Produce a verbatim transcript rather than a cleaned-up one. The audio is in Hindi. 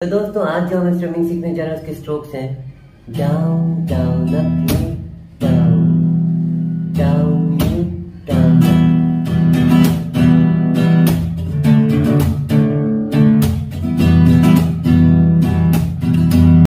तो दोस्तों आज जो हमें स्ट्रमिंग सीखने जा रहे हैं उसके स्ट्रोक्स हैं डाउन डाउन